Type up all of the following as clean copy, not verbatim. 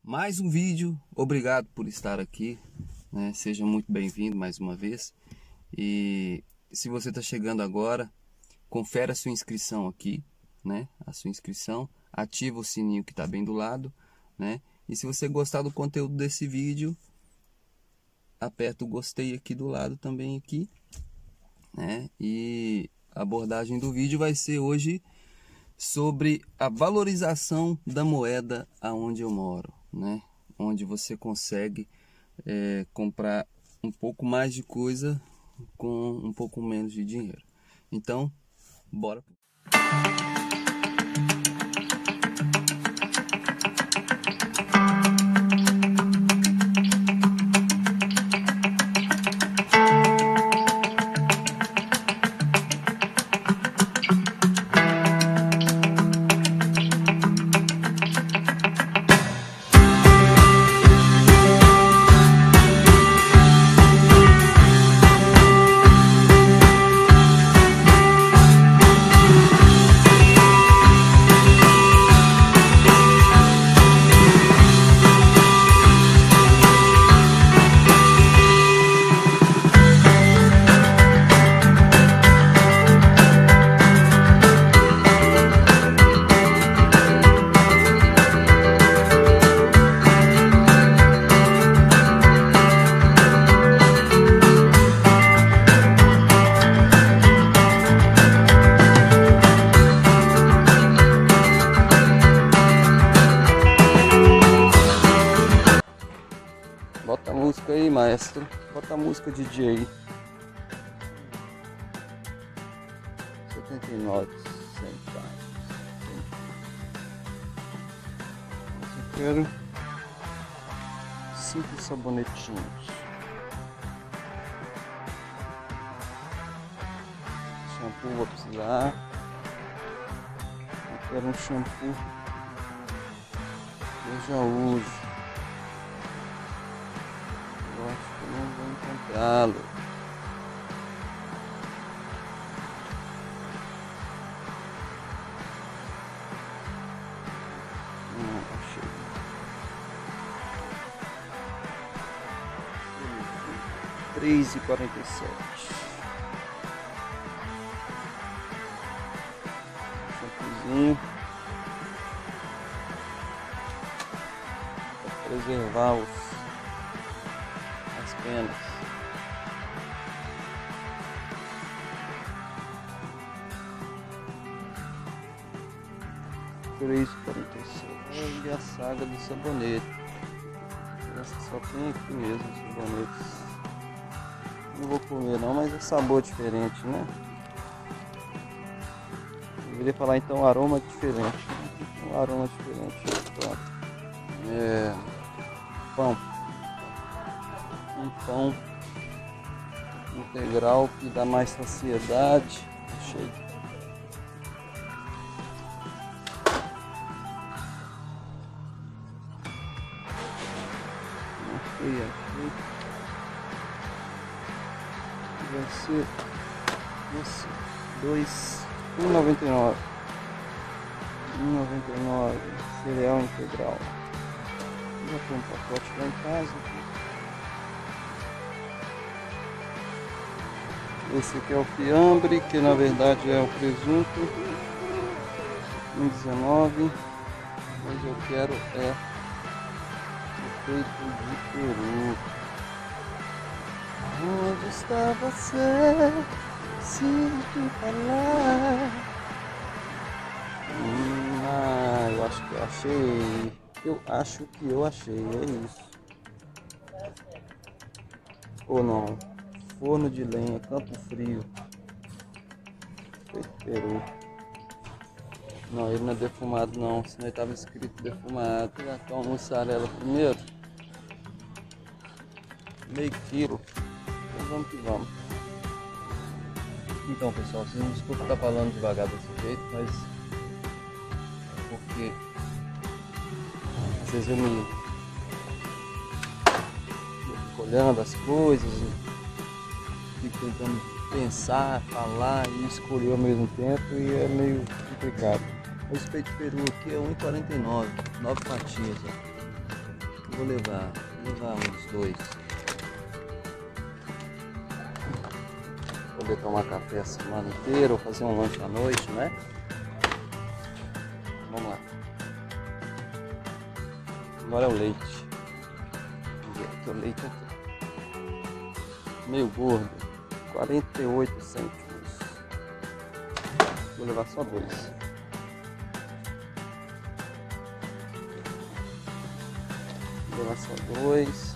Mais um vídeo, obrigado por estar aqui, né? Seja muito bem-vindo mais uma vez. E se você está chegando agora, confere a sua inscrição aqui, né? A sua inscrição, ativa o sininho que está bem do lado, né? E se você gostar do conteúdo desse vídeo, aperta o gostei aqui do lado também aqui, né? E a abordagem do vídeo vai ser hoje sobre a valorização da moeda aonde eu moro, né? Onde você consegue comprar um pouco mais de coisa com um pouco menos de dinheiro. Então, bora! Bota a música aí, maestro. Bota a música DJ aí. 79 centavos. Eu quero 5 sabonetinhos. Shampoo vou precisar. Eu quero um shampoo que eu já uso. Eu acho que não vou encontrá-lo. Não, achei. R$3,47. Shampoozinho para preservar as penas. R$3,47. E a saga do sabonete. Essa só tem aqui mesmo os sabonetes. Não vou comer não, mas é sabor diferente, né? Eu deveria falar então aroma diferente. Um aroma diferente. Pronto. Pão. Um pão integral que dá mais saciedade. Achei. Achei. Vai ser esse. R$1,99. R$1,99. Cereal integral. Já tem um pacote lá em casa. Esse aqui é o fiambre, que na verdade é o presunto. R$1,19. Mas eu quero o peito de peru. Onde está você? Sinto falar. Eu acho que eu achei. Eu acho que eu achei, é isso. Ou não? Forno de lenha, Campo Frio. Peito de peru. Não, ele não é defumado não, senão estava escrito defumado. Vou colocar uma mussarela primeiro. Meio quilo. Então vamos que vamos. Então pessoal, vocês não desculpem estar falando devagar desse jeito, mas é porque às vezes eu me fico olhando as coisas e fico tentando pensar, falar e escolher ao mesmo tempo e é meio complicado. Esse peito de peru aqui é R$1,49, 9 fatias. Ó. Vou levar uns dois. Poder tomar café a semana inteira ou fazer um lanche à noite, né? Vamos lá. Agora é o leite. Vamos ver aqui o leite aqui. Meio gordo. 48 cêntimos. Vou levar só dois. Vou levar só dois.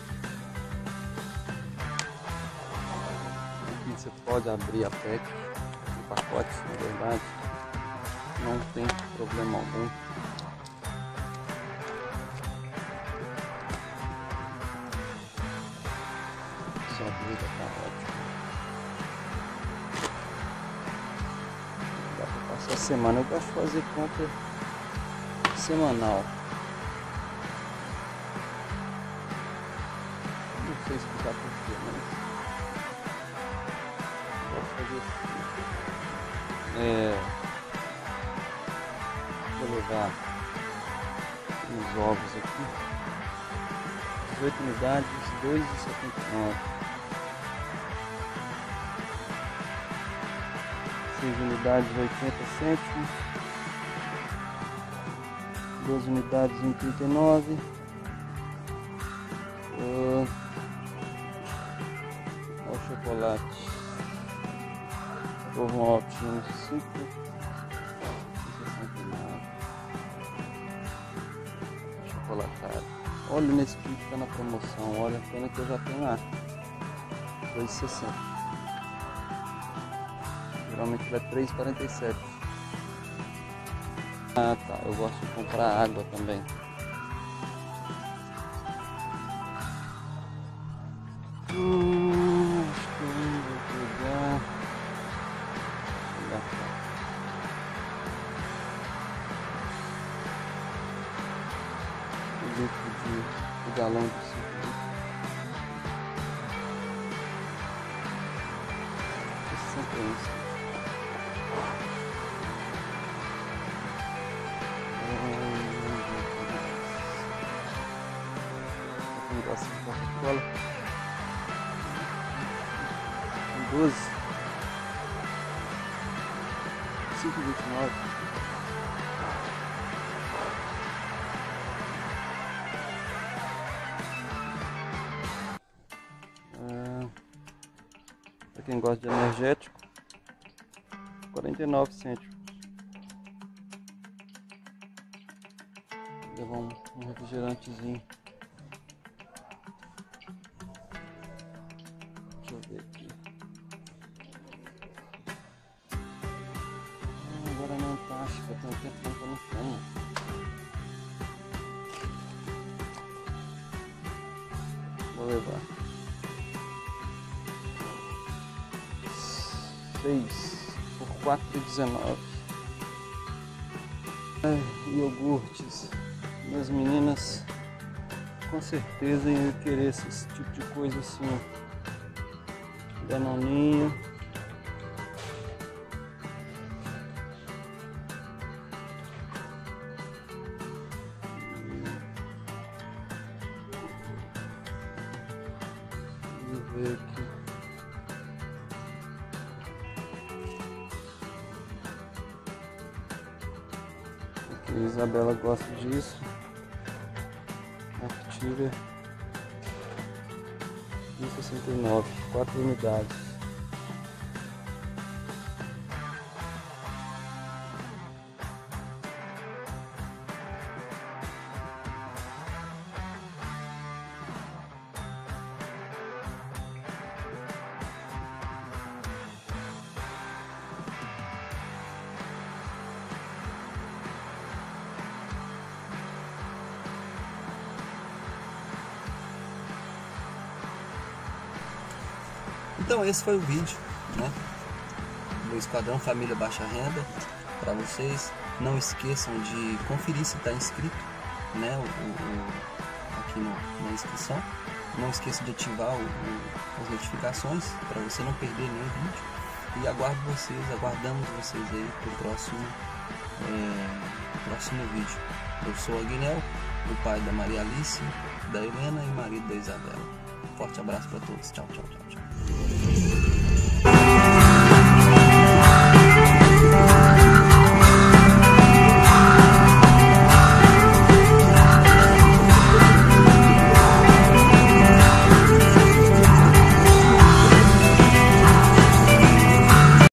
Aqui você pode abrir a PET, o pacote, na verdade. Não tem problema algum. Só abrir, tá ótimo. Dá pra passar a semana. Eu gosto de fazer compra semanal. Não sei explicar porquê, mas gosto de fazer assim. Vou levar uns ovos aqui. 18 unidades, R$ 2,79. 6 unidades, 80 cêntimos. 12 unidades, 1,39. Olha o chocolate. Ovo Altinho, 5,69. Chocolatado. Olha o Nesquik que tá na promoção. Olha, pena que eu já tenho lá. R$ 2,60. Geralmente ele é R$ 3,47. Ah tá, eu gosto de comprar água também. Acho que eu vou pegar. O litro de galão de 5 litros. 61. Gosto de Coca-Cola. 12. 5,29. Para quem gosta de energético, 49 cêntimos. Vou levar um refrigerantezinho. Deixa eu ver aqui. Agora não tá, acho que eu tenho tempo que eu não tenho. Vou levar 6 por R$ 4,19. Iogurtes. Minhas meninas com certeza iam querer esse tipo de coisa assim. Danoninho. Vamos ver aqui. Aqui a Isabela gosta disso. Active 1,69, 4 unidades. Então esse foi o vídeo, né, do Esquadrão Família Baixa Renda para vocês. Não esqueçam de conferir se está inscrito, né, aqui na inscrição. Não esqueça de ativar as notificações para você não perder nenhum vídeo. E aguardamos vocês aí para o próximo vídeo. Eu sou o Aguinel do pai da Maria Alice, da Helena e marido da Isabela. Forte abraço para todos. Tchau, tchau, tchau, tchau.